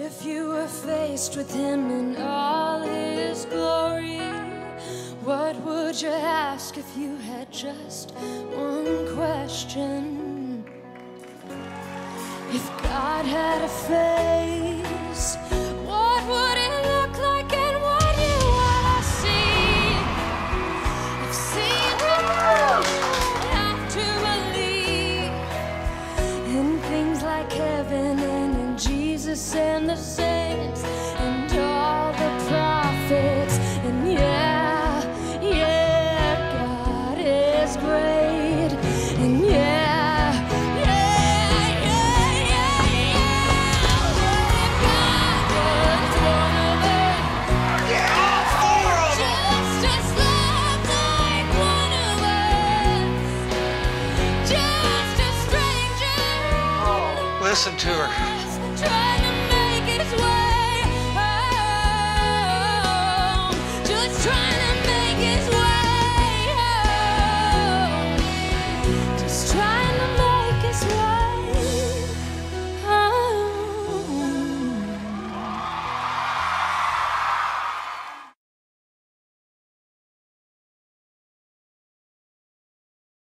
if you were faced with him in all his glory? What would you ask if you had just one question? If God had a face, what would it look like and what you wanna see? If seeing him, have to believe in things like heaven and in Jesus and the saints and all the prophets. And yeah, God is great. And yeah, what if God was one of us? Just as loved like one of us. Just a stranger. Listen to her. Trying to make his way home. Just trying to make his